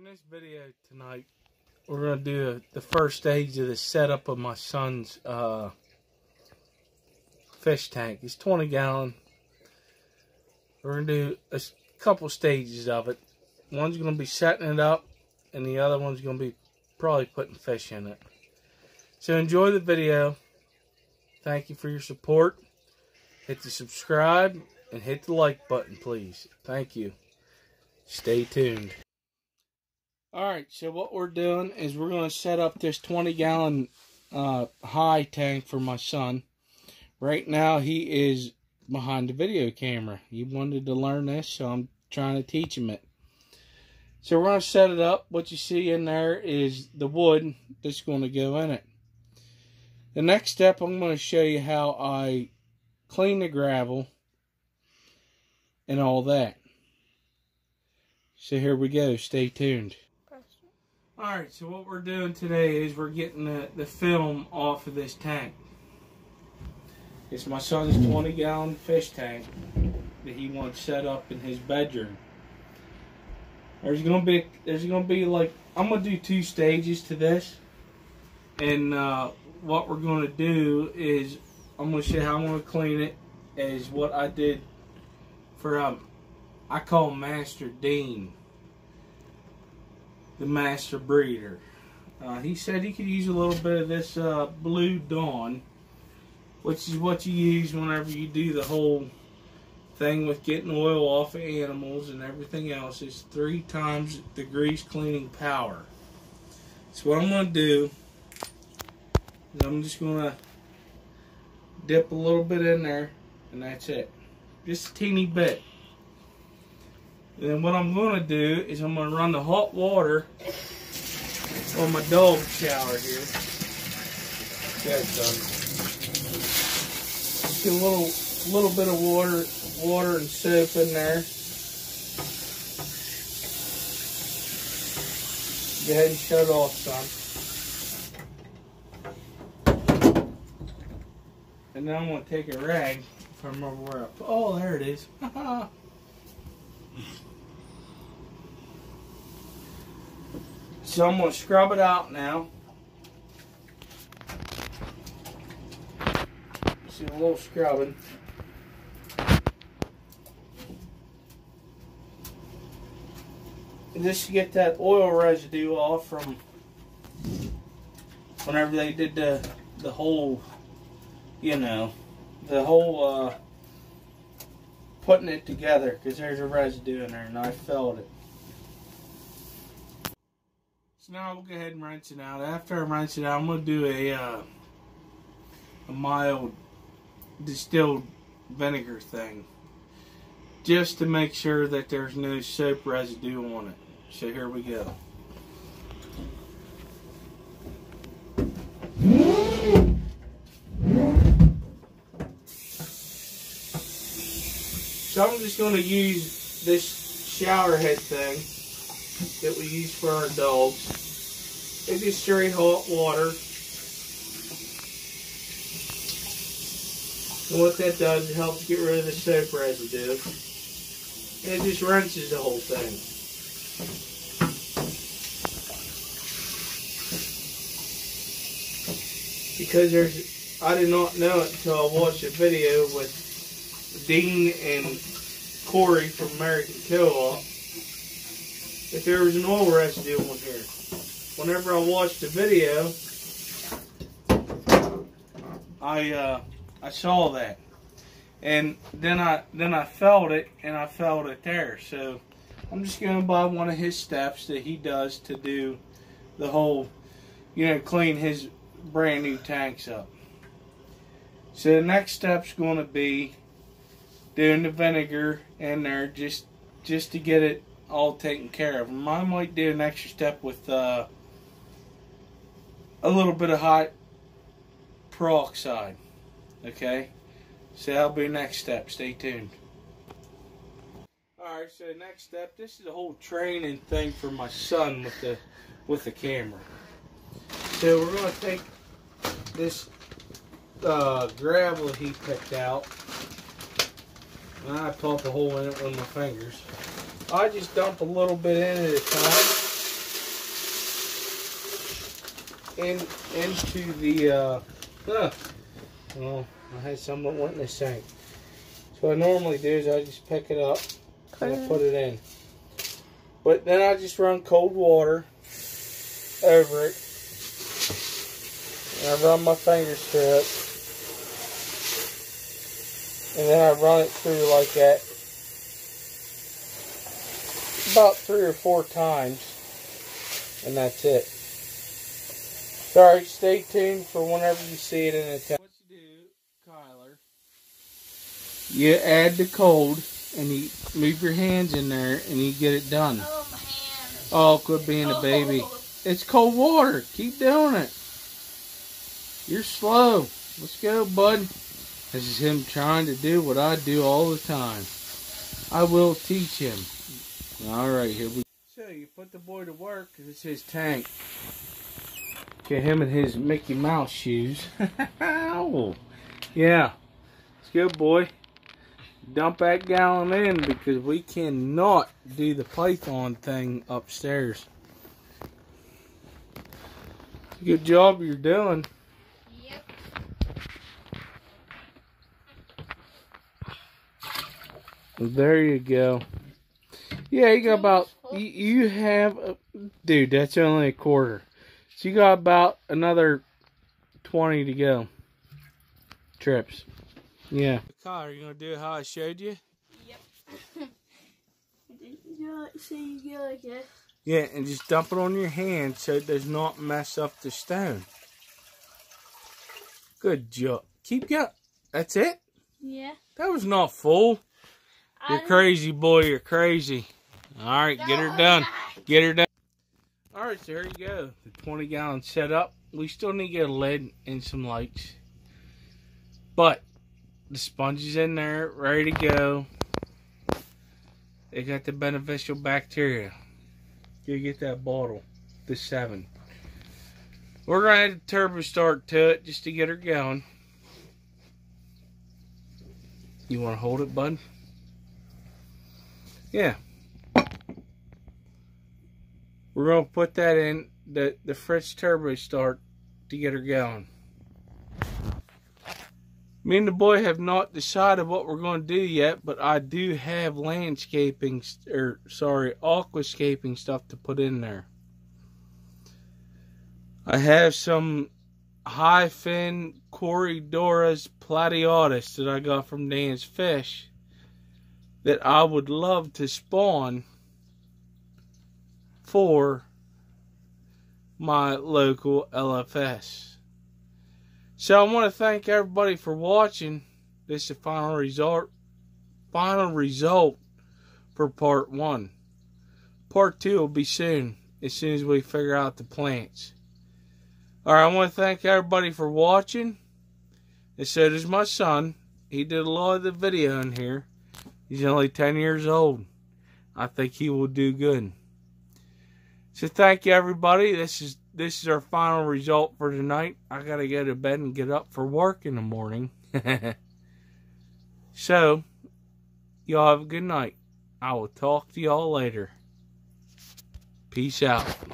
this video tonight, we're going to do the first stage of the setup of my son's fish tank. It's 20 gallon. We're going to do a couple stages of it. One's going to be setting it up, and the other one's going to be probably putting fish in it. So enjoy the video. Thank you for your support. Hit the subscribe and hit the like button, please. Thank you. Stay tuned. Alright, so what we're doing is we're going to set up this 20 gallon high tank for my son. Right now he is behind the video camera. He wanted to learn this, so I'm trying to teach him it. So we're going to set it up. What you see in there is the wood that's going to go in it. The next step, I'm going to show you how I clean the gravel and all that. So here we go. Stay tuned. Alright, so what we're doing today is we're getting the film off of this tank. It's my son's 20 gallon fish tank that he wants set up in his bedroom. There's gonna be like, I'm gonna do 2 stages to this, and what we're gonna do is I'm gonna show you how I'm gonna clean it as what I did for I call him Master Dean, the master breeder. He said he could use a little bit of this Blue Dawn, which is what you use whenever you do the whole thing with getting oil off of animals and everything else. It's 3 times the grease cleaning power. So what I'm going to do is I'm just going to dip a little bit in there, and that's it. Just a teeny bit. And then what I'm going to do is I'm going to run the hot water on my dog shower here. That's done. Just get a little bit of water and soap in there. Go ahead and shut it off, son. And then I'm going to take a rag, if I remember where oh, there it is. So I'm going to scrub it out now. See a little scrubbing. And just to get that oil residue off from whenever they did the whole, you know, the whole putting it together, because there's a residue in there and I felt it. So now we'll go ahead and rinse it out. After I rinse it out, I'm going to do a mild distilled vinegar thing, just to make sure that there's no soap residue on it. So here we go. So I'm just going to use this shower head thing that we use for our dogs. It's just straight hot water. And what that does, it helps get rid of the soap residue. And it just rinses the whole thing. Because I did not know it until I watched a video with Dean and Corey from American Co-op, if there was an oil residue on here. Whenever I watched the video, I saw that, and then I felt it, and I felt it there. So I'm just going to buy one of his steps that he does to do the whole, you know, clean his brand new tanks up. So the next step's going to be doing the vinegar in there, just to get it all taken care of. I might do an extra step with a little bit of hot peroxide. Okay, so that'll be the next step. Stay tuned. Alright, so the next step, this is a whole training thing for my son with the camera. So we're going to take this gravel he picked out, and I pump a hole in it with my fingers. I just dump a little bit in at a time. into the, well, I had some that went in the sink. So what I normally do is I just pick it up and I put it in. But then I just run cold water over it. And I run my fingers through it. And then I run it through like that about 3 or 4 times. And that's it. Sorry, stay tuned for whenever you see it in the tank. What you do, Kyler, you add the cold and you move your hands in there and you get it done. Oh, my hands. Oh, quit being a baby. It's cold water. Keep doing it. You're slow. Let's go, bud. This is him trying to do what I do all the time. I will teach him. Alright, here we go. So you put the boy to work because it's his tank. Get him in his Mickey Mouse shoes. Yeah. Let's go, boy. Dump that gallon in because we cannot do the python thing upstairs. Good job you're doing. Yep. There you go. Yeah, you got about, you have, dude, that's only a quarter. So you got about another 20 to go. Trips. Yeah. Kyle, are you going to do how I showed you? Yep. So you go like this. Yeah, and just dump it on your hand so it does not mess up the stone. Good job. Keep going. That's it? Yeah. That was not full. You're crazy, boy. You're crazy. All right, get her done. Get her done. All right, so here you go. The 20-gallon setup. We still need to get a lid and some lights. But the sponge is in there, ready to go. They got the beneficial bacteria. You get that bottle, the 7. We're going to add a turbo start to it just to get her going. You want to hold it, bud? Yeah. We're going to put that in the Fritz turbo start to get her going. Me and the boy have not decided what we're going to do yet, but I do have landscaping, aquascaping stuff to put in there. I have some high fin Corydoras plateatus that I got from Dan's Fish that I would love to spawn for my local LFS. So I want to thank everybody for watching. This is the final result for part 1. Part 2 will be soon as we figure out the plants. Alright, I want to thank everybody for watching. And so does my son. He did a lot of the video in here. He's only 10 years old. I think he will do good. So thank you, everybody. This is our final result for tonight. I gotta go to bed and get up for work in the morning. So, y'all have a good night. I will talk to y'all later. Peace out.